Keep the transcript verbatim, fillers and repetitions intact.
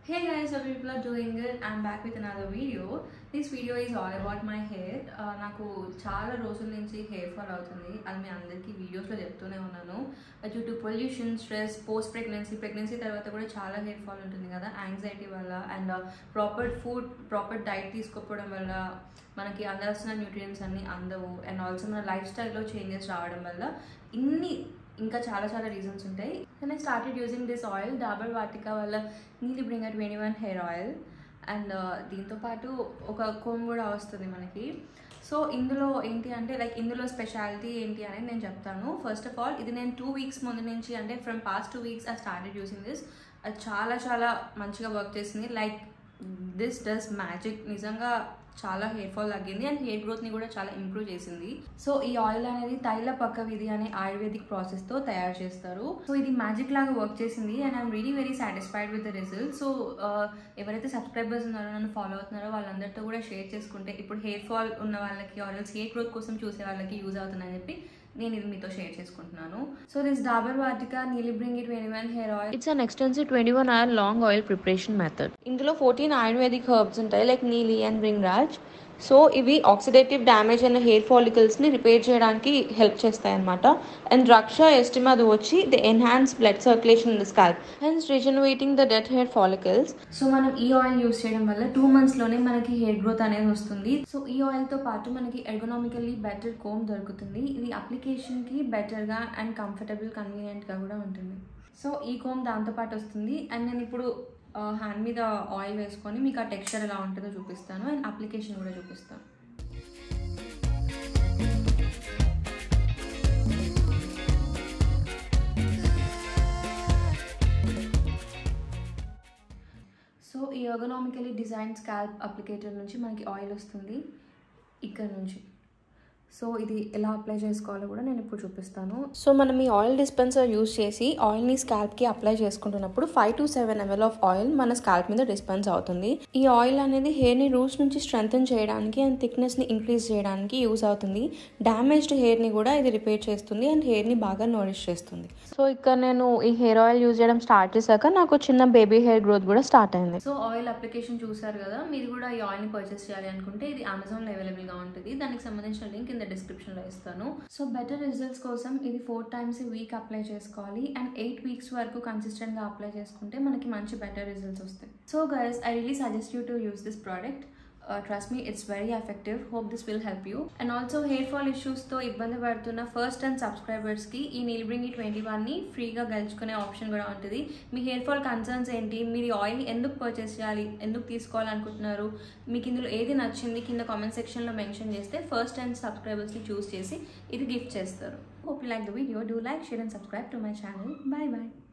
Hey guys, hope people are doing good. I'm back with another video. This video is all about my hair. Uh, నాకు చాలా రోజుల నుంచి hair fall అవుతుంది. అది మీ అందరికీ వీడియోస్లో చెప్తూనే ఉన్నాను. Due to pollution, stress, post pregnancy pregnancy తర్వాత కూడా చాలా హెయిర్ ఫాల్ ఉంటుంది కదా, యాంగ్జైటీ వల్ల and proper food proper diet తీసుకోకపోవడం వల్ల మనకి అందాల్సిన న్యూట్రియంట్స్ అన్నీ అందవు. అండ్ ఆల్సో మన లైఫ్ స్టైల్లో చేంజెస్ రావడం వల్ల ఇన్ని ఇంకా చాలా చాలా రీజన్స్ ఉంటాయి. And I started using this oil, Dabur Vatika వాళ్ళ Neelibhringa twenty one hair oil. And దీంతోపాటు ఒక కోమ్ కూడా వస్తుంది మనకి. సో ఇందులో ఏంటి అంటే లైక్ ఇందులో స్పెషాలిటీ ఏంటి అనేది నేను చెప్తాను. ఫస్ట్ ఆఫ్ ఆల్ ఇది నేను టూ వీక్స్ ముందు నుంచి అంటే from past two weeks I started using this. అది చాలా చాలా మంచిగా వర్క్ చేసింది. Like this does magic. నిజంగా చాలా హెయిర్ ఫాల్ తగ్గింది అండ్ హెయిర్ గ్రోత్ని కూడా చాలా ఇంప్రూవ్ చేసింది. సో ఈ ఆయిల్ అనేది తైల పక్క విధి అనే ఆయుర్వేదిక్ ప్రాసెస్తో తయారు చేస్తారు. సో ఇది మ్యాజిక్ లాగా వర్క్ చేసింది and I'm really very satisfied with the result. So ఎవరైతే సబ్స్క్రైబర్స్ ఉన్నారో, నన్ను ఫాలో అవుతున్నారో వాళ్ళందరితో కూడా షేర్ చేసుకుంటే ఇప్పుడు హెయిర్ ఫాల్ ఉన్న వాళ్ళకి ఆర్ఎల్స్ హెయిర్ గ్రోత్ కోసం చూసే వాళ్ళకి యూజ్ అవుతుందని చెప్పి నేను ఇది మీతో షేర్ చేసుకుంటున్నాను. So this Dabur Vatika Neelibhringa twenty one hair oil, it's an extensive twenty one hour long oil preparation method. ఇందులో ఫోర్టీన్ ఆయుర్వేదిక్ హర్బ్స్ ఉంటాయి like neeli and bhringraj. So ఇవి ఆక్సిడేటివ్ డ్యామేజ్ అయిన హెయిర్ ఫాలికల్స్ని రిపేర్ చేయడానికి హెల్ప్ చేస్తాయి అనమాట. అండ్ రక్ష ఎస్టిమా అది వచ్చి the enhance blood circulation in the scalp hence regenerating the dead hair follicles. So మనం ఈ ఆయిల్ యూస్ చేయడం వల్ల టూ మంత్స్లోనే మనకి హెయిర్ గ్రోత్ అనేది వస్తుంది. సో ఈ ఆయిల్తో పాటు మనకి ఎర్గోనామికల్లీ బెటర్ కోమ్ దొరుకుతుంది. ఇది అప్లికేషన్కి బెటర్గా అండ్ కంఫర్టబుల్ కన్వీనియంట్గా కూడా ఉంటుంది. సో ఈ కోమ్ దాంతోపాటు వస్తుంది. అండ్ నేను ఇప్పుడు హ్యాండ్ మీద ఆయిల్ వేసుకొని మీకు ఆ టెక్స్చర్ ఎలా ఉంటుందో చూపిస్తాను అండ్ అప్లికేషన్ కూడా చూపిస్తాను. సో ఈ ఎర్గోనామికలీ డిజైన్ స్కాల్ప్ అప్లికేటర్ నుంచి మనకి ఆయిల్ వస్తుంది ఇక్కడ నుంచి. సో ఇది ఎలా అప్లై చేసుకోవాలో కూడా నేను ఇప్పుడు చూపిస్తాను. సో మనం ఈ ఆయిల్ డిస్పెన్సర్ యూస్ చేసి ఆయిల్ని స్కాల్ప్కి అప్లై చేసుకుంటున్నప్పుడు five to seven ML of oil మన స్కాల్ప్ మీద డిస్పెన్స్ అవుతుంది. ఈ ఆయిల్ అనేది హెయిర్ని రూట్స్ నుంచి స్ట్రెంగ్తన్ చేయడానికి అండ్ థిక్నెస్ని ఇంక్రీజ్ చేయడానికి యూజ్ అవుతుంది. డ్యామేజ్డ్ హెయిర్ని కూడా ఇది రిపేర్ చేస్తుంది అండ్ హెయిర్ని బాగా నోరిష్ చేస్తుంది. సో ఇక్కడ నేను ఈ హెయిర్ ఆయిల్ యూజ్ చేయడం స్టార్ట్ చేశాక నాకు చిన్న బేబీ హెయిర్ గ్రోత్ కూడా స్టార్ట్ అయింది. సో ఆయిల్ అప్లికేషన్ చూసారు కదా, మీరు కూడా ఈ ఆయిల్ని పర్చేస్ చేయాలి అనుకుంటే ఇది అమెజాన్లో అవైలబుల్గా ఉంటుంది. దానికి సంబంధించిన లింక్ డిస్క్రిప్షన్ లో ఇస్తాను. సో బెటర్ రిజల్ట్స్ కోసం ఇది ఫోర్ టైమ్స్ వీక్ అప్లై చేసుకోవాలి అండ్ ఎయిట్ వీక్స్ వరకు కన్సిస్టెంట్ గా అప్లై చేసుకుంటే మనకి మంచి బెటర్ రిజల్ట్స్ వస్తాయి. So guys, I really suggest you to use this product. Trust me, it's very effective. Hope this will help you. And also hair fall ఇష్యూస్తో ఇబ్బంది పడుతున్న first ten సబ్స్క్రైబర్స్కి ఈ నీలిబ్రింగర్ ట్వంటీ వన్ని ఫ్రీగా గెలుచుకునే ఆప్షన్ కూడా ఉంటుంది. మీ హెయిర్ ఫాల్ కన్సర్న్స్ ఏంటి, మీరు ఈ ఆయిల్ని ఎందుకు పర్చేస్ చేయాలి, ఎందుకు తీసుకోవాలనుకుంటున్నారు, మీకు ఇందులో ఏది నచ్చింది కింద కామెంట్ సెక్షన్లో మెన్షన్ చేస్తే ఫస్ట్ టెన్ సబ్స్క్రైబర్స్ని చూస్ చేసి ఇది గిఫ్ట్ చేస్తారు. Hope you like the video. Do like, share and subscribe to my channel. Bye bye.